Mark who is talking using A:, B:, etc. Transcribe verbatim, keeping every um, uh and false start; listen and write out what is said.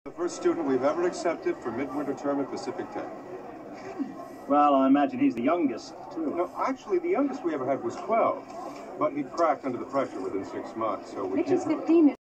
A: The first student we've ever accepted for midwinter term at Pacific Tech.
B: Well, I imagine he's the youngest, too.
A: No, actually, the youngest we ever had was twelve. But he cracked under the pressure within six months, so we...
C: Mitch is fifteen.